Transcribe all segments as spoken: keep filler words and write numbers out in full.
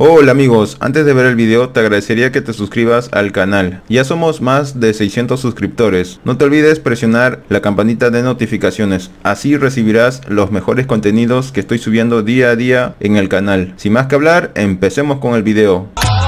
Hola amigos, antes de ver el video te agradecería que te suscribas al canal. Ya somos más de seiscientos suscriptores. No te olvides presionar la campanita de notificaciones, así recibirás los mejores contenidos que estoy subiendo día a día en el canal. Sin más que hablar, empecemos con el video.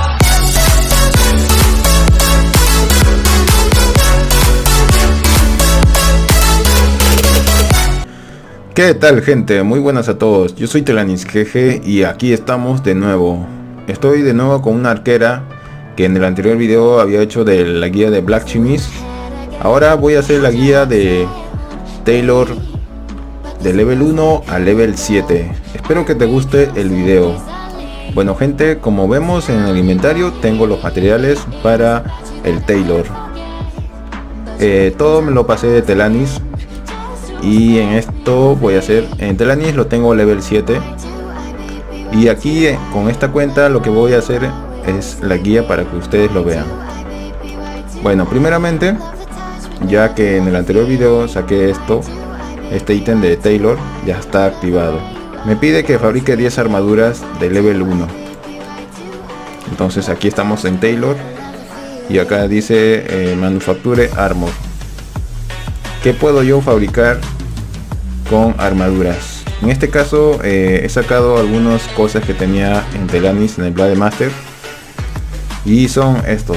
¿Qué tal gente? Muy buenas a todos, yo soy Telanis G G y aquí estamos de nuevo. Estoy de nuevo con una arquera que en el anterior video había hecho de la guía de Black Chemise. Ahora voy a hacer la guía de Taylor de level uno a level siete. Espero que te guste el video. Bueno gente, como vemos en el inventario tengo los materiales para el Taylor. Eh, todo me lo pasé de Telanis. Y en esto voy a hacer, en Telanis lo tengo level siete. Y aquí con esta cuenta lo que voy a hacer es la guía para que ustedes lo vean. Bueno, primeramente, ya que en el anterior video saqué esto, este ítem de Taylor ya está activado. Me pide que fabrique diez armaduras de level uno. Entonces aquí estamos en Taylor y acá dice eh, Manufacture Armor. ¿Qué puedo yo fabricar con armaduras? En este caso eh, he sacado algunas cosas que tenía en Telanis en el Blade Master. Y son estos.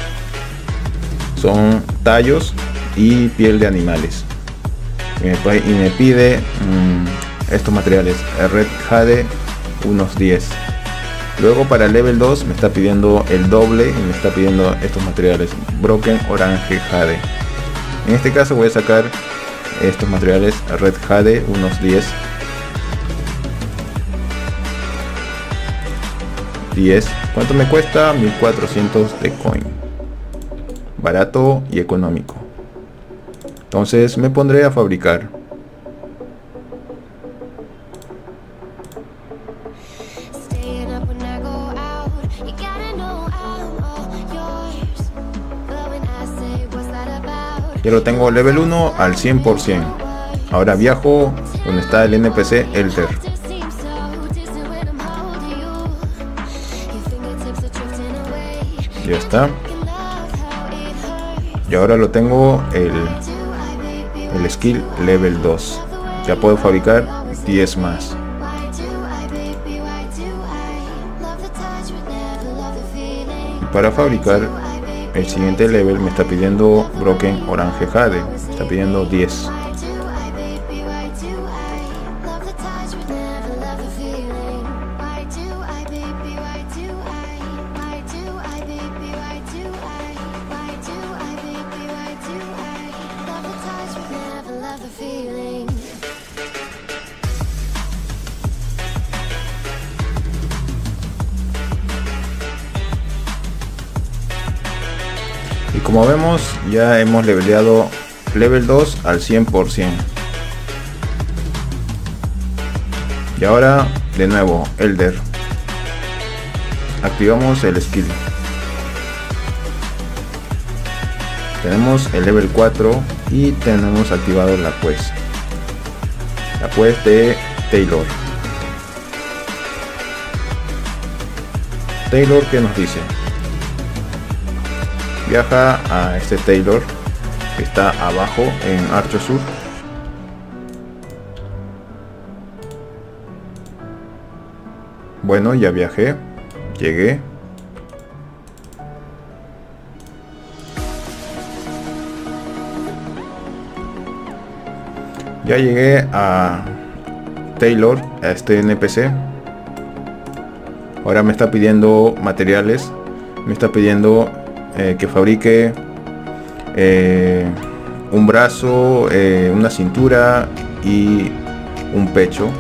Son tallos y piel de animales. Y me pide mmm, estos materiales. Red Jade unos diez. Luego para el level dos me está pidiendo el doble y me está pidiendo estos materiales. Broken Orange Jade. En este caso voy a sacar estos materiales Red Jade unos diez. diez. ¿Cuánto me cuesta? mil cuatrocientos de coin. Barato y económico. Entonces me pondré a fabricar. Ya lo tengo level uno al cien por cien. Ahora viajo donde está el N P C Elder. Ya está. Y ahora lo tengo el, el skill level dos. Ya puedo fabricar diez más. Y para fabricar el siguiente level me está pidiendo Broken Orange Jade. Me está pidiendo diez. Y como vemos ya hemos leveleado level dos al cien por cien. Y ahora de nuevo Elder. Activamos el skill. Tenemos el level cuatro y tenemos activado la quest. La quest de Taylor. Taylor, ¿qué nos dice? Viaja a este Taylor que está abajo en Archo Sur. Bueno, ya viajé, llegué. Ya llegué a Taylor, a este N P C. Ahora me está pidiendo materiales. Me está pidiendo eh, que fabrique eh, un brazo, eh, una cintura y un pecho.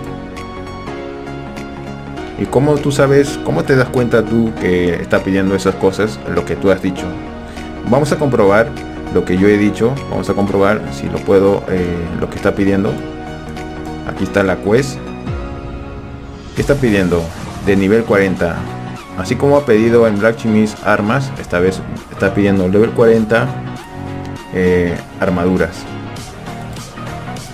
¿Y cómo tú sabes, cómo te das cuenta tú que está pidiendo esas cosas, lo que tú has dicho? Vamos a comprobar lo que yo he dicho. Vamos a comprobar si lo puedo, eh, lo que está pidiendo. Aquí está la quest. ¿Qué está pidiendo? De nivel cuarenta. Así como ha pedido en Black Chemise armas, esta vez está pidiendo level cuarenta eh, armaduras.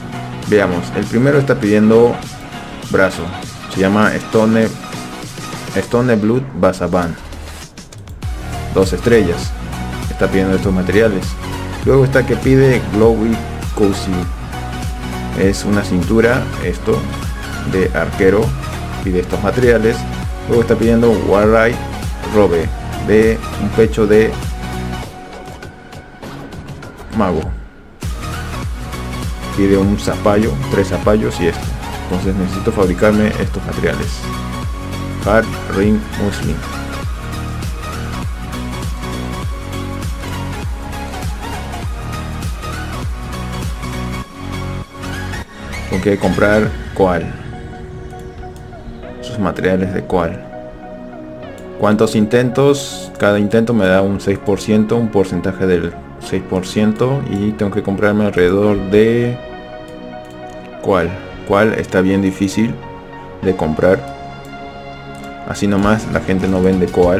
Veamos, el primero está pidiendo brazo. Se llama Stone Stone Blood Basaban, dos estrellas. Está pidiendo estos materiales. Luego está que pide Glowy Cozy, es una cintura, esto de arquero, pide estos materiales. Luego está pidiendo Warray Robe, de un pecho de mago, pide un zapallo, tres zapallos y esto. Entonces necesito fabricarme estos materiales. Hard Ring Muslim. Tengo que comprar coal, sus materiales de coal. ¿Cuántos intentos? Cada intento me da un seis por ciento, un porcentaje del seis por ciento, y tengo que comprarme alrededor de coal. Coal está bien difícil de comprar, así nomás la gente no vende coal,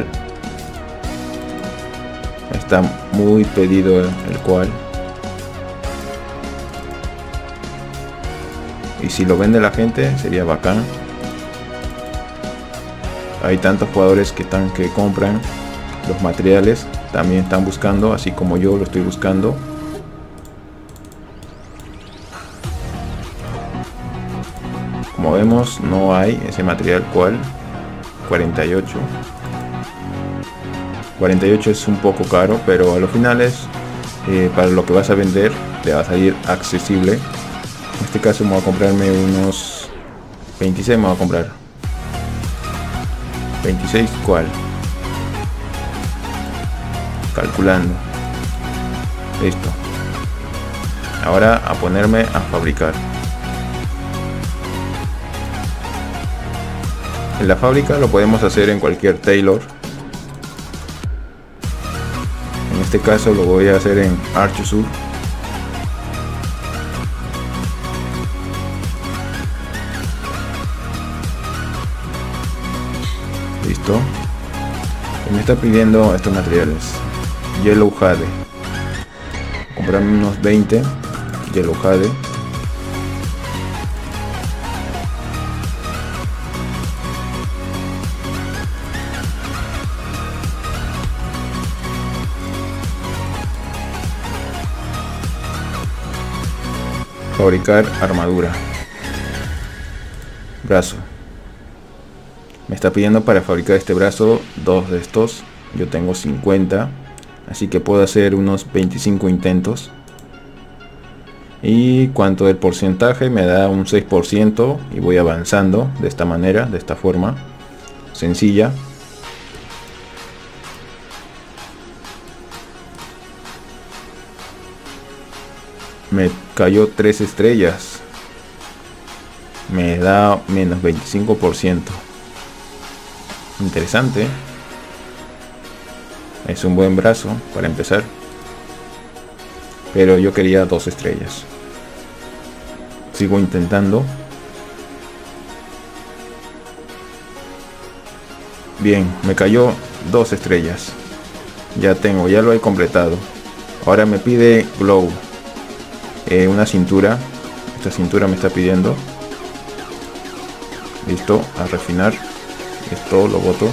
está muy pedido el coal, y si lo vende la gente sería bacán. Hay tantos jugadores que están que compran los materiales, también están buscando, así como yo lo estoy buscando. Como vemos, no hay ese material. ¿Cuál? cuarenta y ocho. cuarenta y ocho es un poco caro, pero a los finales, eh, para lo que vas a vender, te va a salir accesible. En este caso me voy a comprarme unos veintiséis, me voy a comprar veintiséis. ¿Cuál? Calculando. Listo. Ahora a ponerme a fabricar. En la fábrica lo podemos hacer en cualquier tailor. En este caso lo voy a hacer en Archusur. Listo. Y me está pidiendo estos materiales. Yellow Jade. Comprarme unos veinte Yellow Jade. Fabricar armadura. Brazo. Me está pidiendo para fabricar este brazo dos de estos. Yo tengo cincuenta, así que puedo hacer unos veinticinco intentos. Y cuanto del porcentaje, me da un seis por ciento, y voy avanzando de esta manera, de esta forma sencilla. Me cayó tres estrellas, me da menos veinticinco por ciento. Interesante. Es un buen brazo para empezar, pero yo quería dos estrellas. Sigo intentando. Bien, me cayó dos estrellas. Ya tengo, ya lo he completado. Ahora me pide glow, eh, una cintura. Esta cintura me está pidiendo. Listo, a refinar. Esto lo boto.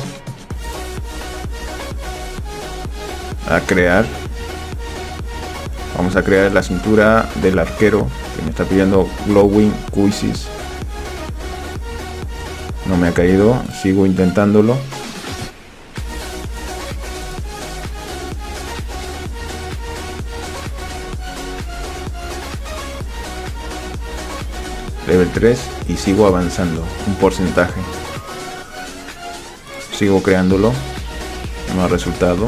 A crear. Vamos a crear la cintura del arquero que me está pidiendo Glowing Cozy. No me ha caído, sigo intentándolo. Level tres y sigo avanzando un porcentaje. Sigo creándolo, no ha resultado.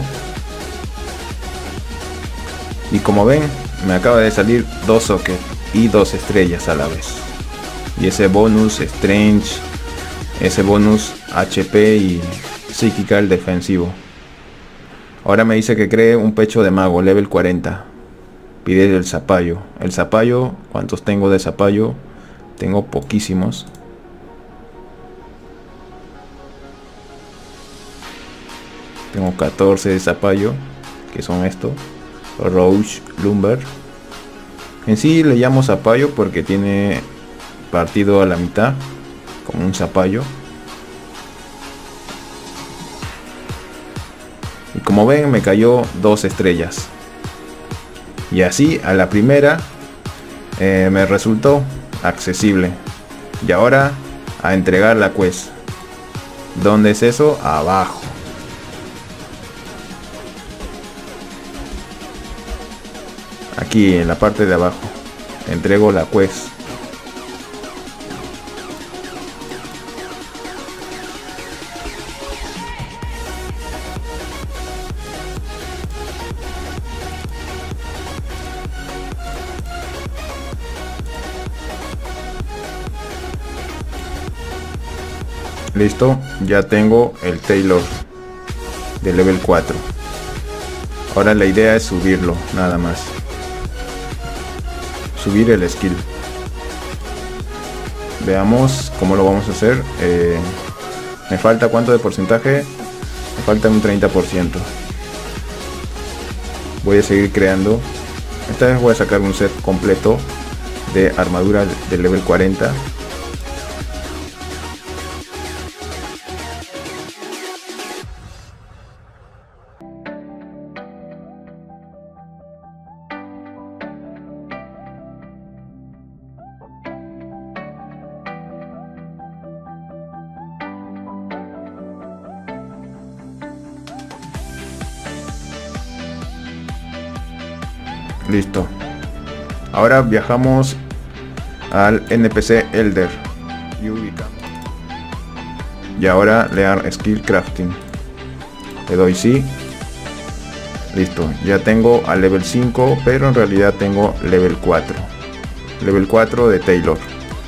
Y como ven, me acaba de salir dos sockets y dos estrellas a la vez. Y ese bonus Strange, ese bonus H P y Physical defensivo. Ahora me dice que cree un pecho de mago, level cuarenta. Pide el zapallo. El zapallo, ¿cuántos tengo de zapallo? Tengo poquísimos. Tengo catorce de zapallo, que son estos. Roach Lumber. En sí le llamo zapallo porque tiene partido a la mitad, como un zapallo. Como ven, me cayó dos estrellas. Y así a la primera eh, me resultó accesible. Y ahora a entregar la quest. ¿Dónde es eso? Abajo. Aquí en la parte de abajo. Entrego la quest. Listo, ya tengo el Taylor de level cuatro. Ahora la idea es subirlo, nada más. Subir el skill. Veamos cómo lo vamos a hacer. Eh, me falta cuánto de porcentaje. Me falta un treinta por ciento. Voy a seguir creando. Esta vez voy a sacar un set completo de armadura de level cuarenta. Listo. Ahora viajamos al N P C Elder y ubicamos. Y ahora leer Skill Crafting. Le doy sí. Listo. Ya tengo al level cinco, pero en realidad tengo level cuatro. Level cuatro de Taylor.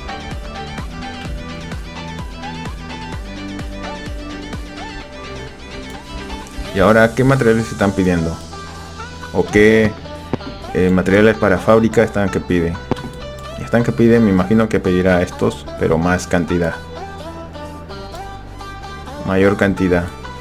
Y ahora, ¿qué materiales se están pidiendo? ¿O qué eh, materiales para fábrica están que pide? Están que pide, me imagino que pedirá estos, pero más cantidad. Mayor cantidad.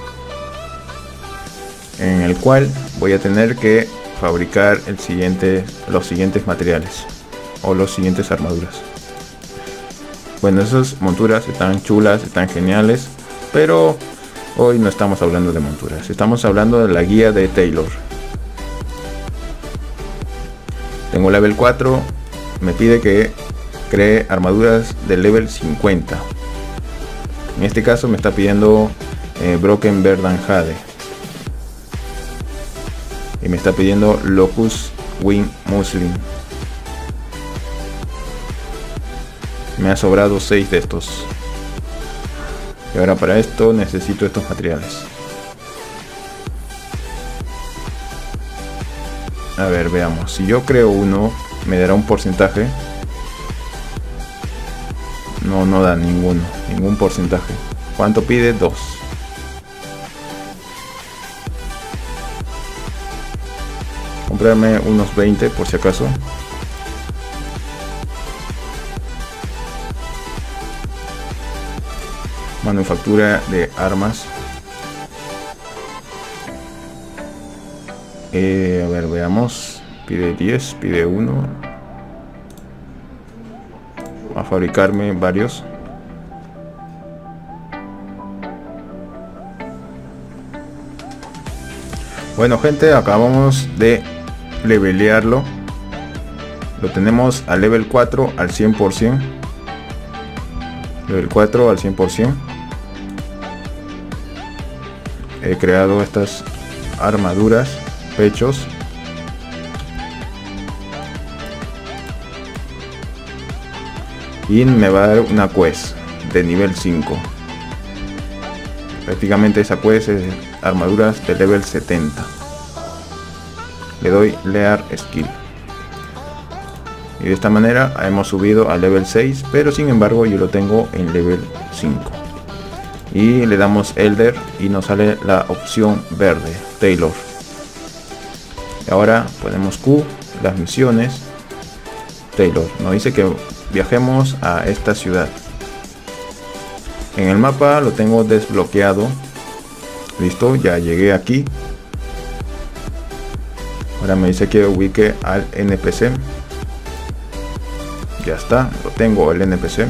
En el cual voy a tener que fabricar el siguiente, los siguientes materiales. O los siguientes armaduras. Bueno, esas monturas están chulas, están geniales, pero hoy no estamos hablando de monturas, estamos hablando de la guía de Taylor. Tengo level cuatro, me pide que cree armaduras de level cincuenta. En este caso me está pidiendo eh, Broken Verdan Jade. Y me está pidiendo Locust Wing Muslin. Me ha sobrado seis de estos. Y ahora para esto necesito estos materiales. A ver, veamos. Si yo creo uno, me dará un porcentaje. No, no da ninguno. Ningún porcentaje. ¿Cuánto pide? Dos. Comprarme unos veinte por si acaso. Manufactura de armas. Eh, a ver, veamos. Pide diez, pide uno. A fabricarme varios. Bueno, gente, acabamos de levelearlo. Lo tenemos a level cuatro al cien por ciento. Level cuatro al cien por ciento. He creado estas armaduras, pechos. Y me va a dar una quest de nivel cinco. Prácticamente esa quest es armaduras de level setenta. Le doy Lear Skill. Y de esta manera hemos subido a level seis, pero sin embargo yo lo tengo en level cinco. Y le damos Elder y nos sale la opción verde, Taylor. Y ahora ponemos Q, las misiones. Taylor nos dice que viajemos a esta ciudad. En el mapa lo tengo desbloqueado. Listo, ya llegué aquí. Ahora me dice que ubique al N P C. Ya está, lo tengo el N P C.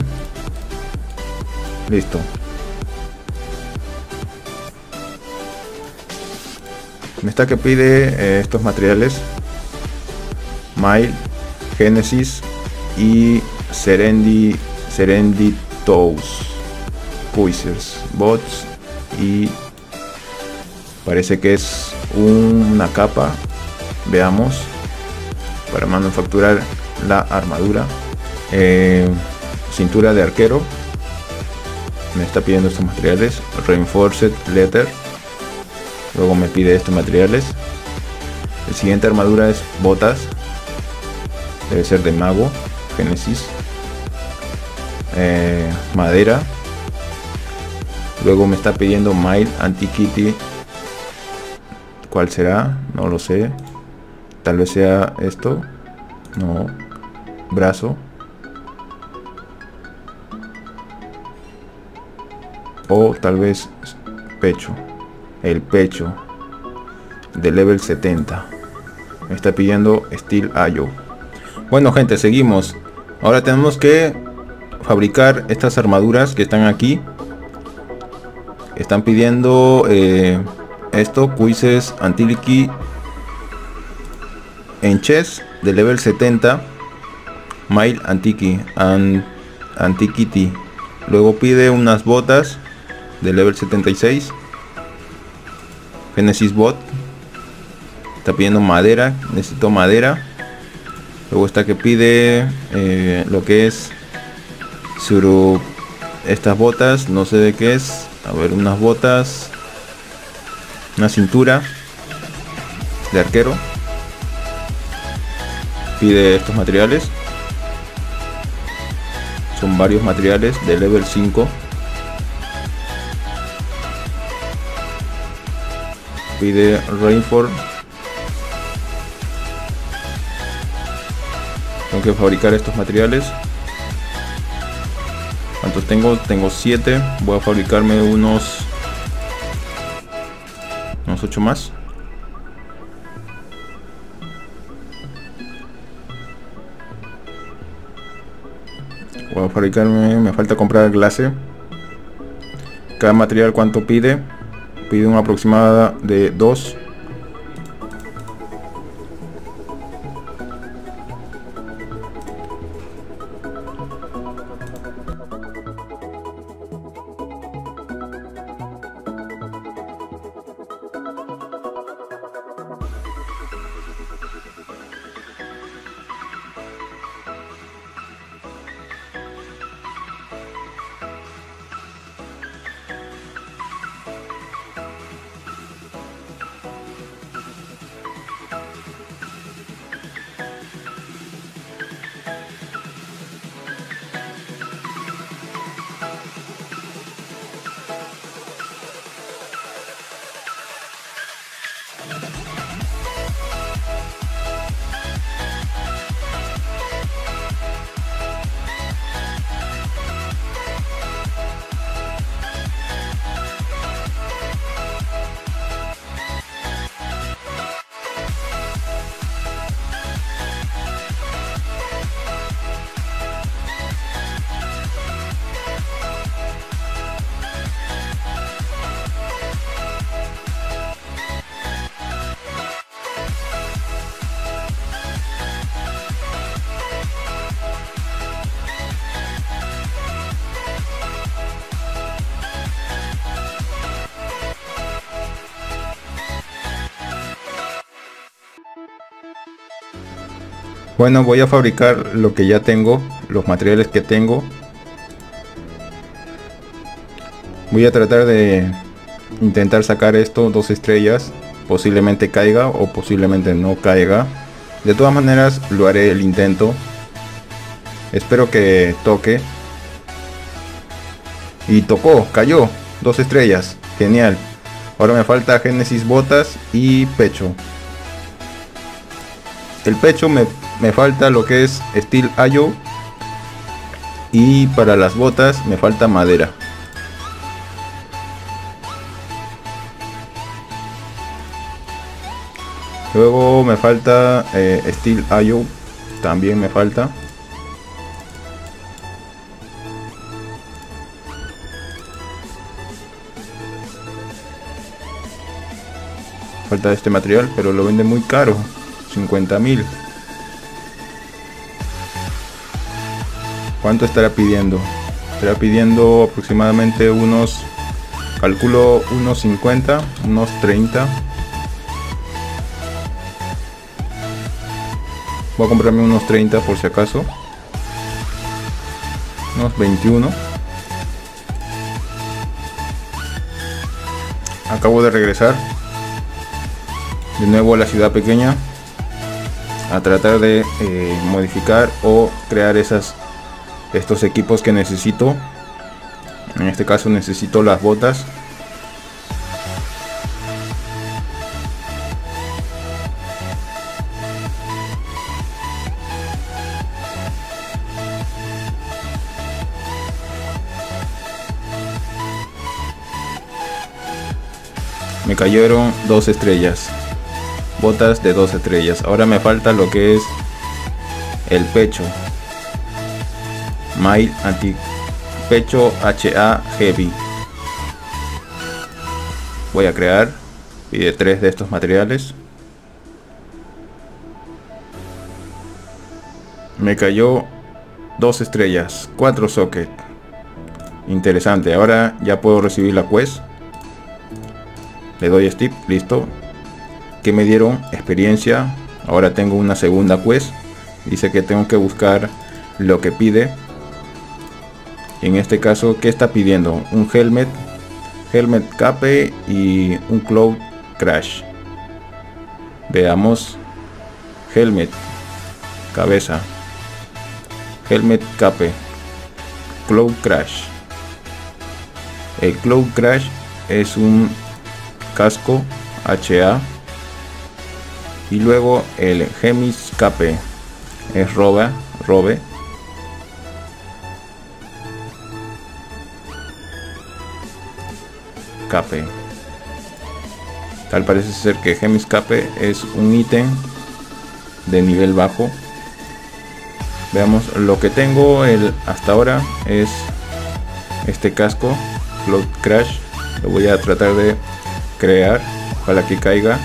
Listo. Me está que pide eh, estos materiales: Mile, Genesis y Serendi, Serenditous, Puisers, Bots, y parece que es una capa. Veamos, para manufacturar la armadura. Eh, cintura de arquero. Me está pidiendo estos materiales. Reinforced Leather. Luego me pide estos materiales. El siguiente armadura es botas. Debe ser de mago. Genesis. Eh, madera. Luego me está pidiendo Mile Antiquity. ¿Cuál será? No lo sé. Tal vez sea esto. No. Brazo. O tal vez pecho. El pecho de level setenta. Me está pidiendo Steel Ayo. Bueno, gente, seguimos. Ahora tenemos que fabricar estas armaduras que están aquí. Están pidiendo eh, esto, Cuises Antiliki en chess de level setenta. Mile Antiqui An, Antiquity. Luego pide unas botas de level setenta y seis. Genesis Bot. Está pidiendo madera. Necesito madera. Luego está que pide eh, lo que es Suru. Estas botas, no sé de qué es. A ver, unas botas. Una cintura de arquero. Pide estos materiales. Son varios materiales de level cinco. Pide Rainford. Tengo que fabricar estos materiales. ¿Cuántos tengo? Tengo siete. Voy a fabricarme unos unos ocho más. Voy a fabricarme, me falta comprar glase. Cada material, ¿cuánto pide? Pide una aproximada de dos. Bueno, voy a fabricar lo que ya tengo, los materiales que tengo. Voy a tratar de intentar sacar esto, dos estrellas. Posiblemente caiga o posiblemente no caiga. De todas maneras lo haré el intento. Espero que toque. Y tocó, cayó, dos estrellas, genial. Ahora me falta Genesis botas y pecho. El pecho me, me falta lo que es Steel Ayo. Y para las botas me falta madera. Luego me falta eh, Steel Ayo. También me falta. falta este material, pero lo vende muy caro, cincuenta mil. ¿Cuánto estará pidiendo? Estará pidiendo aproximadamente unos, calculo unos cincuenta, unos treinta. Voy a comprarme unos treinta por si acaso. Unos veintiuno. Acabo de regresar de nuevo a la ciudad pequeña a tratar de eh, modificar o crear esas estos equipos que necesito. En este caso necesito las botas. Me cayeron dos estrellas, botas de dos estrellas. Ahora me falta lo que es el pecho, Mail anti pecho H A Heavy. Voy a crear, pide tres de estos materiales. Me cayó dos estrellas, cuatro socket. Interesante. Ahora ya puedo recibir la quest. Le doy skip, listo. Que me dieron experiencia. Ahora tengo una segunda quest. Dice que tengo que buscar lo que pide. En este caso, ¿qué está pidiendo? Un helmet, helmet cape y un cloud crash. Veamos. Helmet, cabeza, helmet cape, cloud crash. El cloud crash es un casco H A, y luego el Hemis Cape es roba, robe. Cape. Tal parece ser que Hemis Cape es un ítem de nivel bajo. Veamos lo que tengo. El hasta ahora es este casco Cloud Crash. Lo voy a tratar de crear, ojalá que caiga.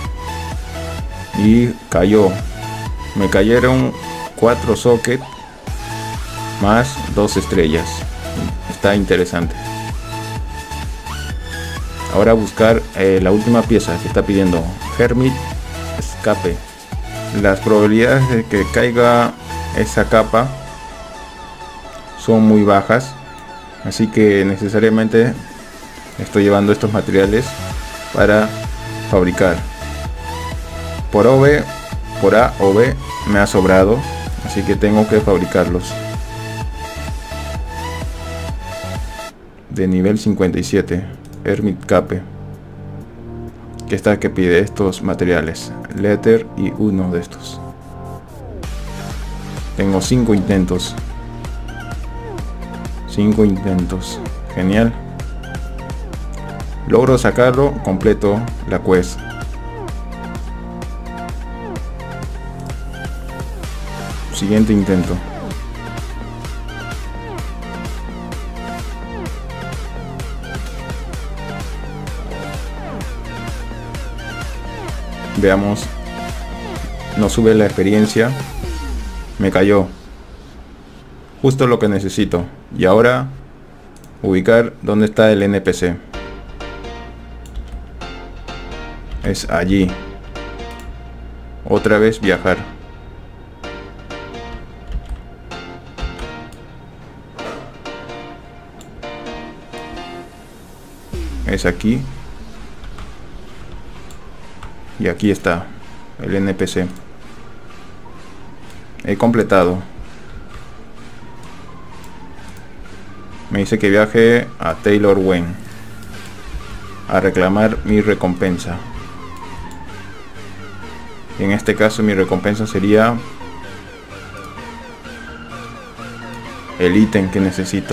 Y cayó. Me cayeron cuatro sockets más dos estrellas. Está interesante. Ahora buscar eh, la última pieza que está pidiendo, Hermit Escape. Las probabilidades de que caiga esa capa son muy bajas, así que necesariamente estoy llevando estos materiales para fabricar. Por O B, por A o B me ha sobrado, así que tengo que fabricarlos. De nivel cincuenta y siete, Hermit Cape. Que está que pide estos materiales, Letter y uno de estos. Tengo cinco intentos. cinco intentos. Genial. Logro sacarlo, completo la quest. Siguiente intento. Veamos. No sube la experiencia. Me cayó. Justo lo que necesito. Y ahora ubicar dónde está el N P C. Es allí. Otra vez viajar. Es aquí. Y aquí está el N P C. He completado. Me dice que viaje a Taylor Wayne a reclamar mi recompensa. En este caso mi recompensa sería el ítem que necesito.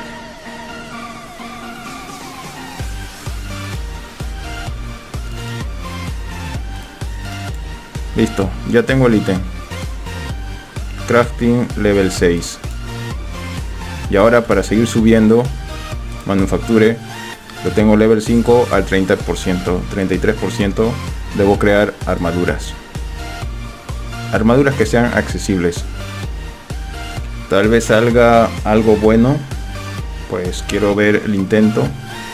Listo, ya tengo el ítem. Crafting level seis. Y ahora para seguir subiendo, manufacture, Lo tengo level cinco al treinta por ciento, treinta y tres por ciento. Debo crear armaduras. Armaduras que sean accesibles. Tal vez salga algo bueno. Pues quiero ver el intento.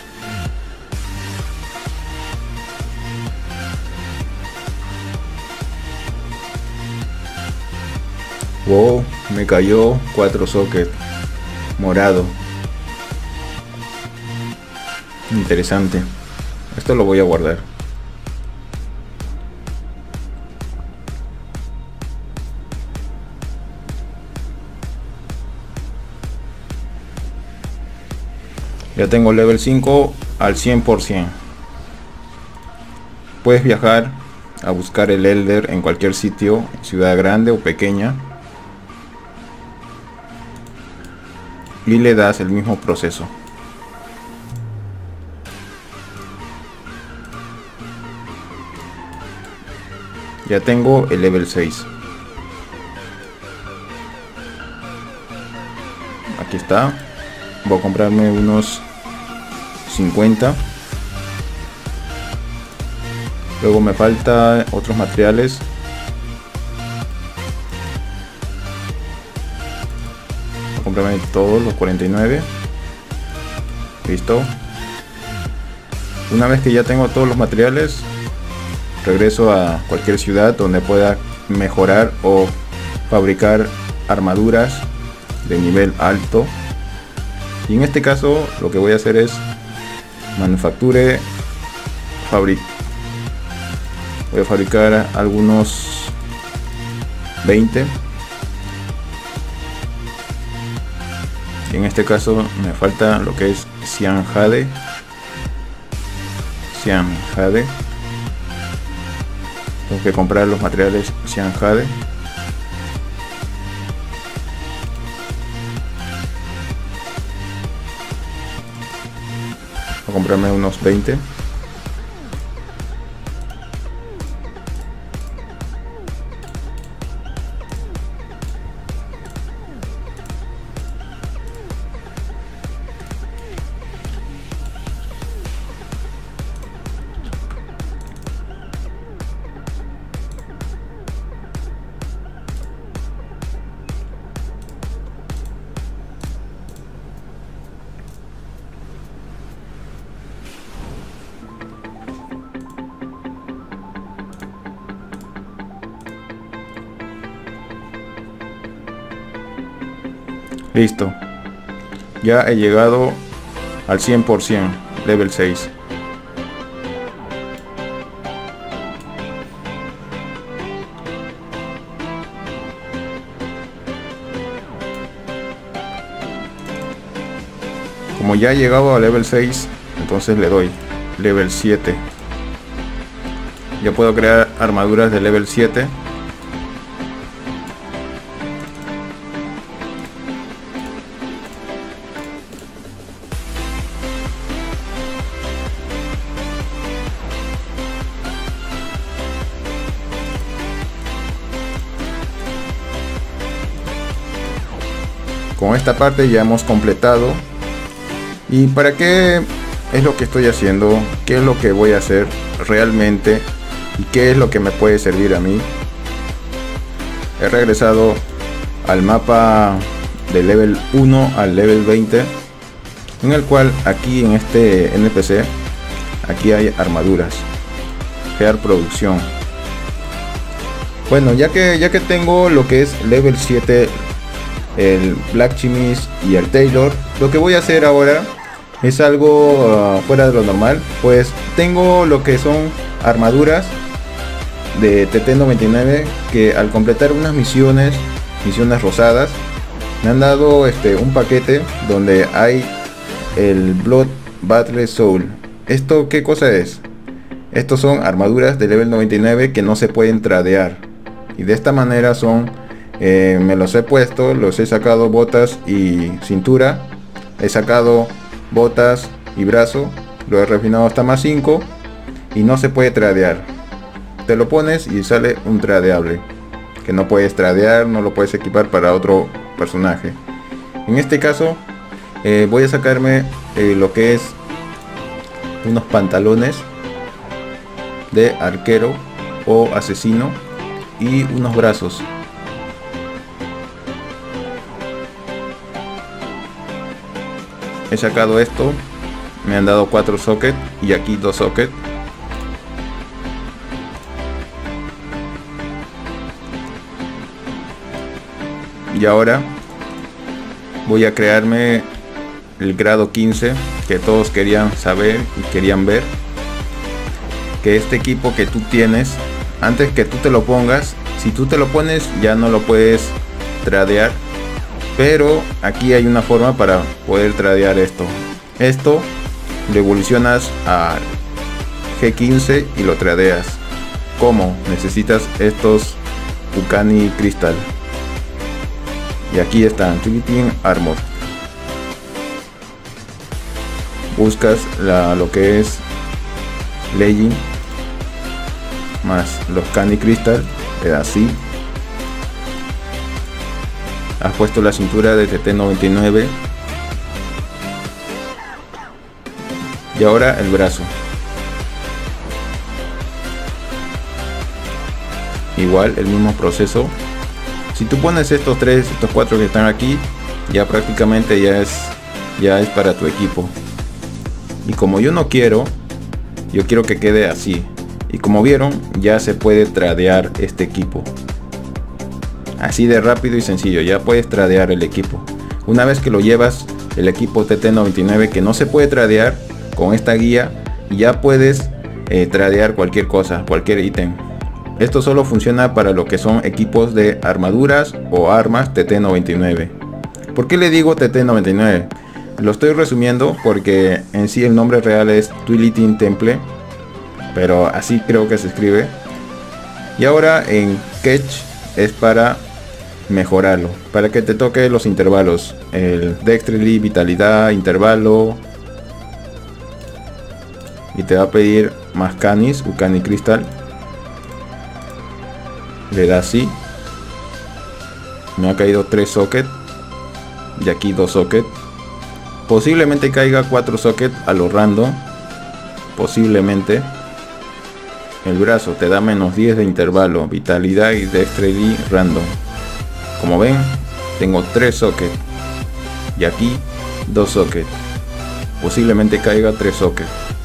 Wow, me cayó cuatro sockets morado. Interesante. Esto lo voy a guardar. Ya tengo level cinco al cien por ciento. Puedes viajar a buscar el Elder en cualquier sitio, ciudad grande o pequeña, y le das el mismo proceso. Ya tengo el level seis. Aquí está. Voy a comprarme unos cincuenta. Luego me falta otros materiales. Voy a comprarme todos los cuarenta y nueve. Listo. Una vez que ya tengo todos los materiales, regreso a cualquier ciudad donde pueda mejorar o fabricar armaduras de nivel alto. Y en este caso lo que voy a hacer es manufacture fabric voy a fabricar algunos veinte. Y en este caso me falta lo que es cian jade. Cian jade. Tengo que comprar los materiales cian jade. Voy a comprarme unos veinte. Listo, ya he llegado al cien por ciento, level seis. Como ya he llegado a level seis, entonces le doy level siete. Ya puedo crear armaduras de level siete. Con esta parte ya hemos completado. ¿Y para qué es lo que estoy haciendo? ¿Qué es lo que voy a hacer realmente? ¿Y qué es lo que me puede servir a mí? He regresado al mapa de level uno al level veinte, en el cual aquí en este N P C, aquí hay armaduras, crear producción. Bueno, ya que, ya que tengo lo que es level siete, el Blacksmith y el Tailor, lo que voy a hacer ahora es algo uh, fuera de lo normal. Pues tengo lo que son armaduras de T T noventa y nueve, que al completar unas misiones, misiones rosadas, me han dado este un paquete donde hay el Blood Battle Soul. ¿Esto qué cosa es? Estos son armaduras de level noventa y nueve que no se pueden tradear, y de esta manera son Eh, me los he puesto, los he sacado botas y cintura, he sacado botas y brazo, lo he refinado hasta más cinco y no se puede tradear. Te lo pones y sale un tradeable, que no puedes tradear, no lo puedes equipar para otro personaje. En este caso eh, voy a sacarme eh, lo que es unos pantalones de arquero o asesino y unos brazos. He sacado esto, me han dado cuatro sockets y aquí dos sockets. Y ahora voy a crearme el grado quince que todos querían saber y querían ver. Que este equipo que tú tienes, antes que tú te lo pongas, si tú te lo pones ya no lo puedes tradear, pero aquí hay una forma para poder tradear esto. Esto lo evolucionas a G quince y lo tradeas. ¿Cómo? Necesitas estos Ukani Crystal. Y aquí están, Trinity Armor. Buscas la, lo que es Legend más los Candy Crystal, le das así. Has puesto la cintura de T T noventa y nueve. Y ahora el brazo. Igual el mismo proceso. Si tú pones estos tres, estos cuatro que están aquí, ya prácticamente ya es ya es para tu equipo. Y como yo no quiero, yo quiero que quede así. Y como vieron, ya se puede tradear este equipo. Así de rápido y sencillo, ya puedes tradear el equipo. Una vez que lo llevas, el equipo T T noventa y nueve que no se puede tradear, con esta guía ya puedes eh, tradear cualquier cosa, cualquier ítem. Esto solo funciona para lo que son equipos de armaduras o armas T T noventa y nueve. ¿Por qué le digo T T noventa y nueve? Lo estoy resumiendo porque en sí el nombre real es Twilight Temple, pero así creo que se escribe. Y ahora en Catch es para mejorarlo, para que te toque los intervalos, el Dexterity, vitalidad, intervalo, y te va a pedir más canis, Ukani Crystal. Le da así, me ha caído tres sockets y aquí dos sockets. Posiblemente caiga cuatro sockets a lo random, posiblemente. El brazo te da menos diez de intervalo, vitalidad y dexterity random. Como ven, tengo tres sockets y aquí dos sockets. Posiblemente caiga tres sockets.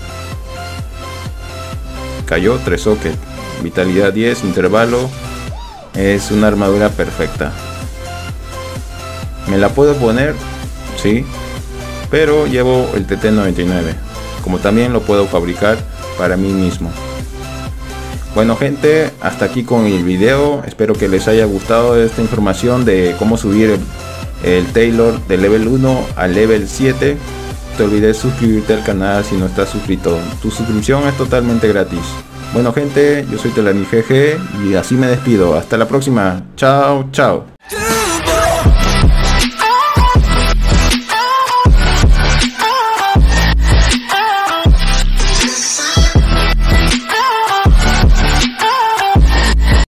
Cayó tres sockets, vitalidad diez, intervalo. Es una armadura perfecta. ¿Me la puedo poner? Sí, pero llevo el T T noventa y nueve, como también lo puedo fabricar para mí mismo. Bueno gente, hasta aquí con el video. Espero que les haya gustado esta información de cómo subir el, el Taylor de level uno al level siete. No te olvides suscribirte al canal si no estás suscrito. Tu suscripción es totalmente gratis. Bueno gente, yo soy Telanis G G y así me despido. Hasta la próxima. Chao, chao.